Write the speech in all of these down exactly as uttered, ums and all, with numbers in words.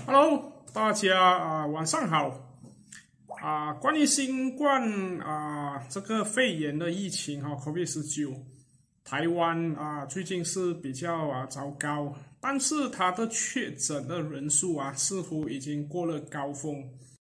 Hello， 大家啊、呃、晚上好啊、呃。关于新冠啊、呃、这个肺炎的疫情哈 ，COVID 十九，台湾啊、呃、最近是比较啊糟糕，但是它的确诊的人数啊似乎已经过了高峰。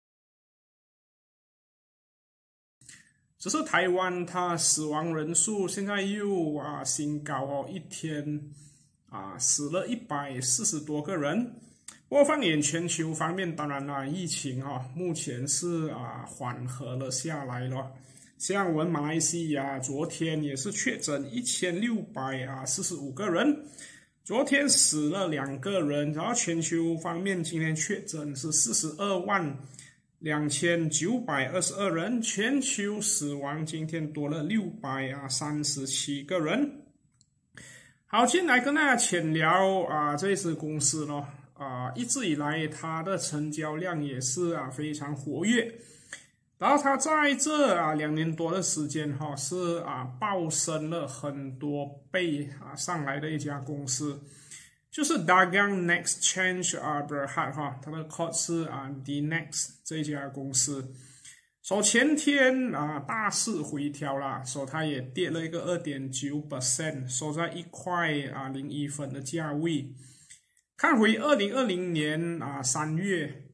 只是台湾它死亡人数现在又啊新高哦，一天啊死了一百四十多个人。不过放眼全球方面，当然啦，疫情啊目前是啊缓和了下来了。像我们马来西亚昨天也是确诊一千六百啊四十五个人，昨天死了两个人。然后全球方面，今天确诊是四十二万两千九百二十二人，全球死亡今天多了六百啊三十七个人。好，今天来跟大家浅聊啊这一支公司咯。啊，一直以来它的成交量也是啊非常活跃，然后它在这啊两年多的时间哈、哦、是啊暴升了很多倍啊上来的一家公司，就是 DAGANGNEXCHANGE 啊 BERHAD 哈，它的 code 是啊 D N E X 这一家公司。所以前天啊大势回调啦，所以它也跌了一个 百分之二点九， 收在一块啊零一分的价位。看回二零二零年啊三月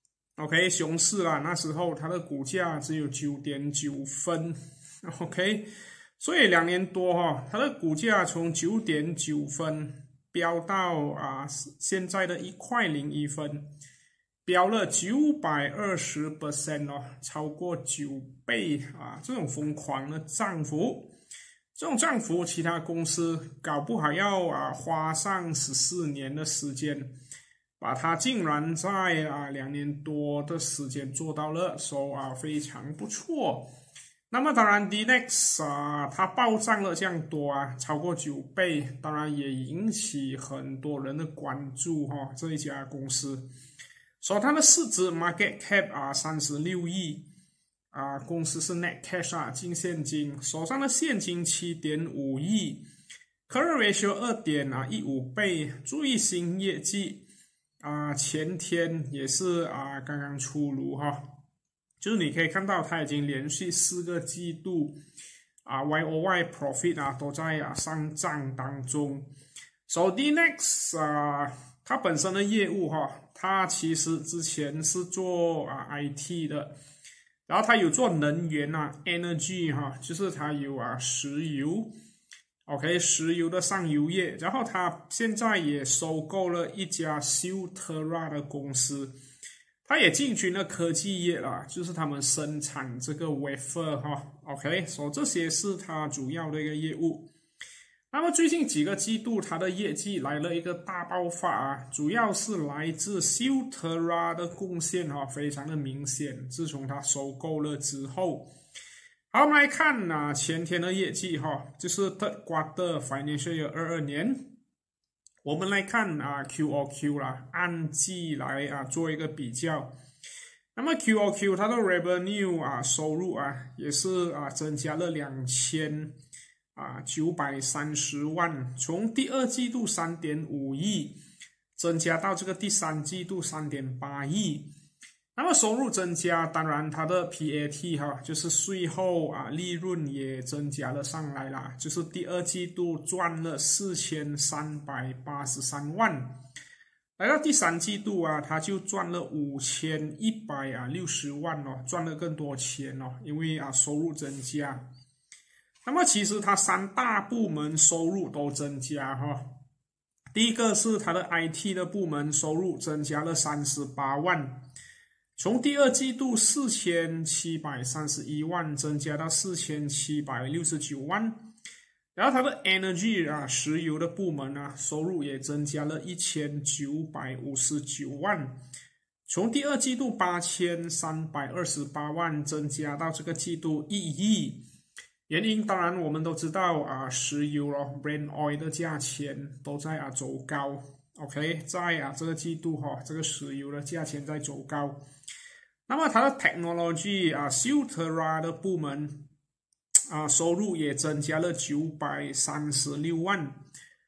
，OK 熊市啦，那时候它的股价只有 九点九分 ，OK， 所以两年多哈、哦，它的股价从 九点九分飙到啊现在的一块零一分，飙了 百分之九百二十 哦，超过九倍啊，这种疯狂的涨幅。这种涨幅，其他公司搞不好要啊花上十四年的时间，把它竟然在啊两年多的时间做到了，所以啊非常不错。那么当然 D N E X 啊，它暴涨了这样多啊，超过九倍，当然也引起很多人的关注哈、哦。这一家公司，所以它的市值 market cap 啊三十六亿。啊，公司是 net cash 啊，净现金，手上的现金 七点五亿 ，current ratio 二点一五倍。注意新业绩啊，前天也是啊刚刚出炉哈，就是你可以看到它已经连续四个季度啊 Y O Y profit 啊都在啊上涨当中。So D N E X 啊，它本身的业务哈，它其实之前是做啊 I T 的。然后它有做能源啊 ，energy 哈，就是它有啊石油 ，OK， 石油的上游业。然后它现在也收购了一家 HEXTAR 的公司，它也进军了科技业啦，就是他们生产这个 wafer 哈 ，OK， 所以这些是它主要的一个业务。那么最近几个季度，它的业绩来了一个大爆发啊，主要是来自 HEXTAR 的贡献哈、啊，非常的明显。自从它收购了之后，好，我们来看啊前天的业绩哈、啊，就是 third quarter financial year 二二年，我们来看啊 Q O Q 啦，按季来啊做一个比较。那么 Q O Q 它的 revenue 啊收入啊也是啊增加了两千。啊，九百三十万，从第二季度 三点五亿增加到这个第三季度 三点八亿。那么收入增加，当然它的 P A T 哈，就是税后啊利润也增加了上来啦，就是第二季度赚了四千三百八十三万，来到第三季度啊，它就赚了五千一百六十万哦，赚了更多钱哦，因为啊收入增加。那么其实它三大部门收入都增加哈，第一个是它的 I T 的部门收入增加了三十八万，从第二季度四千七百三十一万增加到四千七百六十九万，然后它的 Energy 啊石油的部门啊收入也增加了一千九百五十九万，从第二季度八千三百二十八万增加到这个季度一亿。原因当然我们都知道啊，石油咯 ，Brent oil 的价钱都在啊走高 ，OK， 在啊这个季度哈、哦，这个石油的价钱在走高。那么它的 technology 啊 HEXTAR 的部门啊收入也增加了九百三十六万，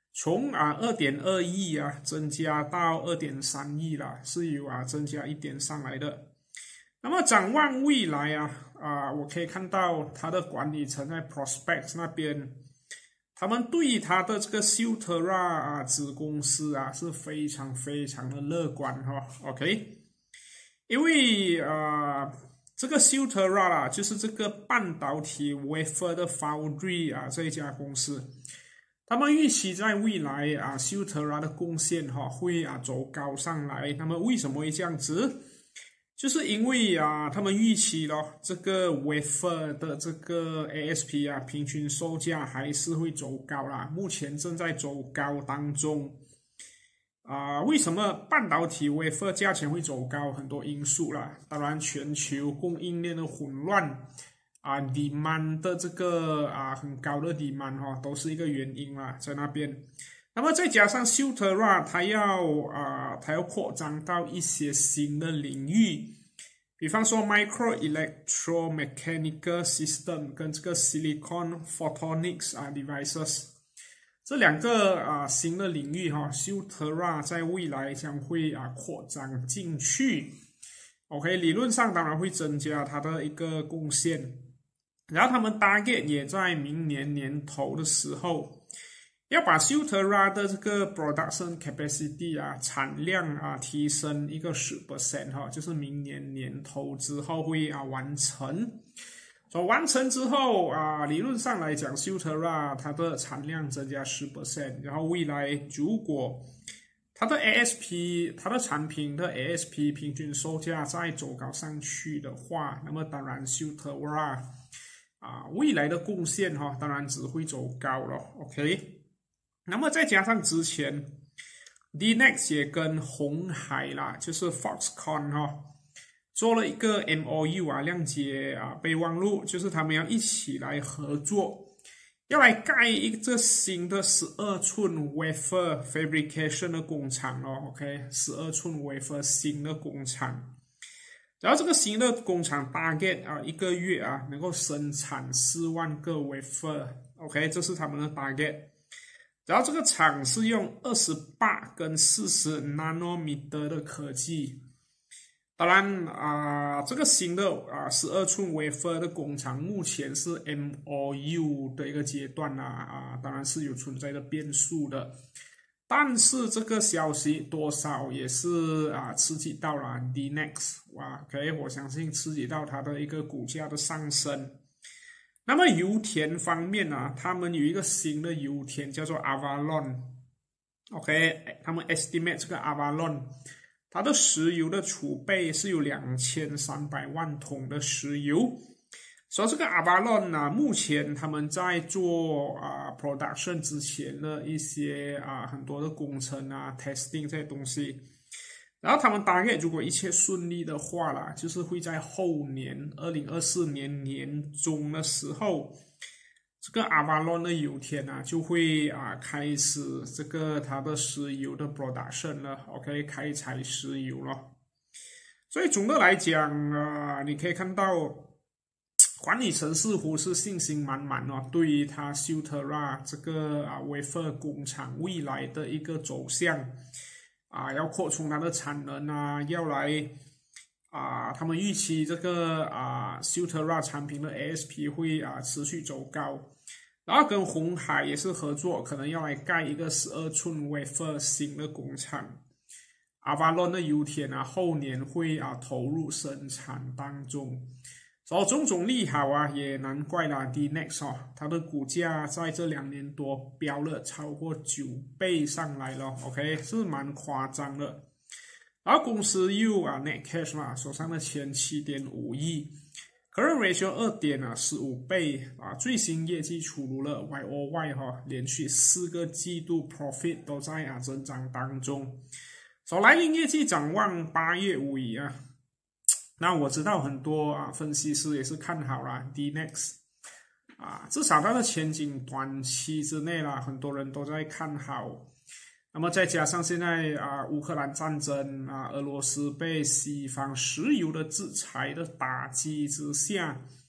从啊 二点二亿啊增加到 二点三亿啦，是有啊增加一点上来的。那么展望未来啊啊，我可以看到它的管理层在 Prospects 那边，他们对它的这个 Silterra 啊子公司啊是非常非常的乐观哈、哦、，OK， 因为啊这个 Silterra 啊就是这个半导体 wafer 的 foundry 啊这一家公司。他们预期在未来啊 ，Silterra 的贡献哈、哦、会啊走高上来。那么为什么会这样子？就是因为啊，他们预期咯，这个 wafer 的这个 A S P 啊，平均售价还是会走高啦。目前正在走高当中。啊，为什么半导体 wafer 价钱会走高？很多因素啦，当然全球供应链的混乱。啊 ，demand 的这个啊很高的 demand 哈、哦，都是一个原因啦，在那边。那么再加上 Silterra 它要啊它要扩张到一些新的领域，比方说 micro electromechanical system 跟这个 silicon photonics 啊 devices 这两个啊新的领域哈、哦、，Silterra 在未来将会啊扩张进去。OK， 理论上当然会增加它的一个贡献。然后他们 target 也在明年年头的时候，要把 Silterra 的这个 production capacity 啊产量啊提升一个 百分之十 哈，就是明年年头之后会啊完成。所以完成之后啊，理论上来讲 ，Silterra 它的产量增加 百分之十， 然后未来如果它的 A S P， 它的产品的 A S P 平均售价再走高上去的话，那么当然 Silterra 啊未来的贡献哈、哦，当然只会走高了 ，OK。那么再加上之前 D N E X 也跟鸿海啦，就是 Foxconn 哈、哦，做了一个 M O U 啊，谅解啊备忘录，就是他们要一起来合作。要来盖一个新的十二寸 wafer fabrication 的工厂哦 ，OK， 十二寸 wafer 新的工厂，然后这个新的工厂 target 啊，一个月啊能够生产四万个 wafer，OK， 这是他们的 target。然后这个厂是用二十八跟四十 nanometer 的科技。当然啊、呃，这个新的啊十二寸 wafer 的工厂目前是 M O U 的一个阶段啦啊，当然是有存在的变数的。但是这个消息多少也是啊刺激到了 D N E X 哇 ，OK， 我相信刺激到它的一个股价的上升。那么油田方面啊，他们有一个新的油田叫做 Avalon，OK， 他们 estimate 这个 Avalon。它的石油的储备是有两千三百万桶的石油，所以这个 Avalon 啊，目前他们在做啊 production 之前的一些啊很多的工程啊 testing 这些东西，然后他们大概如果一切顺利的话啦，就是会在后年二零二四年年中的时候。这个 Avalon 的油田啊，就会啊开始这个它的石油的 production 了 ，OK， 开采石油了。所以总的来讲啊，你可以看到管理层似乎是信心满满哦，对于它 Silterra 这个啊 wafer 工厂未来的一个走向啊，要扩充它的产能啊，要来。啊，他们预期这个啊 Silterra 产品的 A S P 会啊持续走高，然后跟鸿海也是合作，可能要来盖一个十二寸 wafer 新的工厂。Avalon 的油田啊，后年会啊投入生产当中，所以种种利好啊，也难怪啦 D N E X 哦，它的股价在这两年多飙了超过九倍上来了 ，OK， 是蛮夸张的。然后公司又啊 net cash 嘛，手上的钱七点五亿 ，current ratio 二点啊十五倍啊，最新业绩出炉了 Y O Y 哈、哦，连续四个季度 profit 都在啊增长当中。所以来临业绩展望八月尾啊，那我知道很多啊分析师也是看好啦 D N E X 啊，至少它的前景短期之内啦，很多人都在看好。那么再加上现在啊，乌克兰战争啊，俄罗斯被西方石油的制裁的打击之下，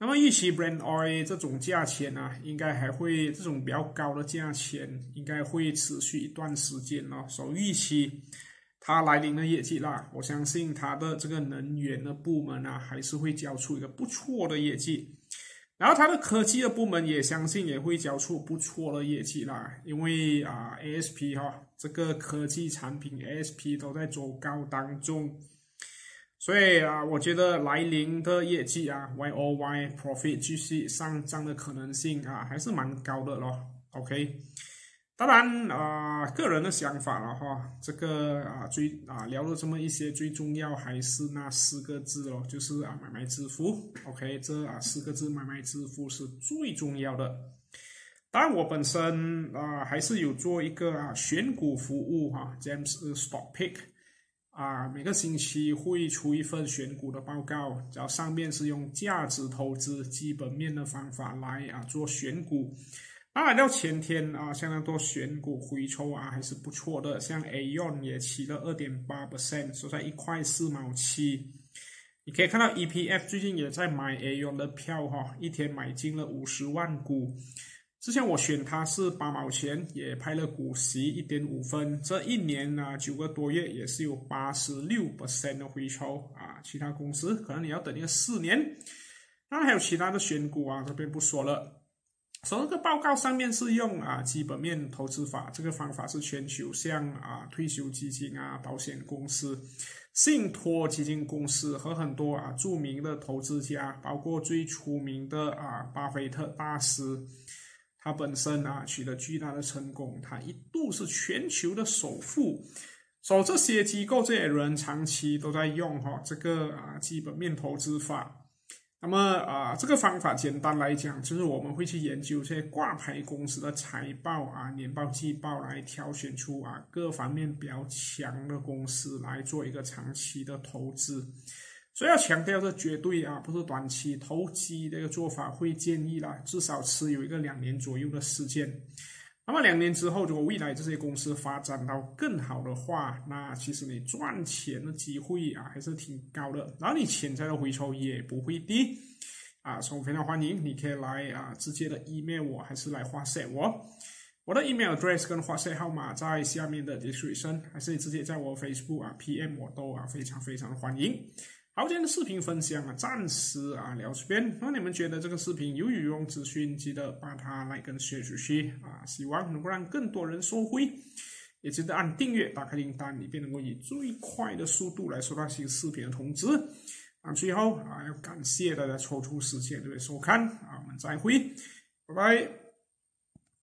那么预期 Brent oil 这种价钱啊，应该还会这种比较高的价钱，应该会持续一段时间哦。所以预期它来临的业绩啦，我相信它的这个能源的部门啊，还是会交出一个不错的业绩。然后它的科技的部门也相信也会交出不错的业绩啦，因为啊 A S P 哈、哦、这个科技产品 A S P 都在走高当中。所以啊，我觉得来临的业绩啊 ，Y O Y profit 继续上涨的可能性啊，还是蛮高的咯。OK， 当然啊，个人的想法了哈，这个啊最啊聊了这么一些，最重要还是那四个字咯，就是啊买卖支付。OK， 这啊四个字买卖支付是最重要的。当然，我本身啊还是有做一个啊选股服务哈 ，James Stock Pick。啊，每个星期会出一份选股的报告，然后上面是用价值投资基本面的方法来啊做选股。当然到前天啊，相当多选股回抽啊，还是不错的，像 A E O N 也起了 百分之二点八， 收在一块四毛七。你可以看到 E P F 最近也在买 A E O N 的票哈，一天买进了五十万股。之前我选它是八毛钱，也派了股息 一点五分。这一年啊，九个多月也是有 百分之八十六 的回抽啊。其他公司可能你要等一个四年。当然还有其他的选股啊，这边不说了。所以这个报告上面是用啊基本面投资法，这个方法是全球像啊退休基金啊、保险公司、信托基金公司和很多啊著名的投资家，包括最出名的啊巴菲特大师。他本身啊取得巨大的成功，他一度是全球的首富，所以这些机构这些人长期都在用哈、哦、这个啊基本面投资法。那么啊这个方法简单来讲，就是我们会去研究这些挂牌公司的财报啊、年报、季报，来挑选出啊各方面比较强的公司来做一个长期的投资。所以要强调，这绝对啊不是短期投机的一个做法，会建议啦，至少持有一个两年左右的时间。那么两年之后，如果未来这些公司发展到更好的话，那其实你赚钱的机会啊还是挺高的，然后你潜在的回抽也不会低啊，所以我非常欢迎你可以来啊直接的 email 我，还是来 WhatsApp 我。我的 email address 跟 WhatsApp 号码在下面的 description， 还是你直接在我 Facebook 啊 P M 我都啊非常非常的欢迎。好，今天的视频分享啊，暂时啊聊这边。如果你们觉得这个视频有有用资讯，记得把它来跟 share 出去啊，希望能够让更多人受惠。也记得按订阅，打开铃铛，以便能够以最快的速度来收到新视频的通知。啊，最后啊，要感谢大家抽出时间对收看啊，我们再会，拜拜。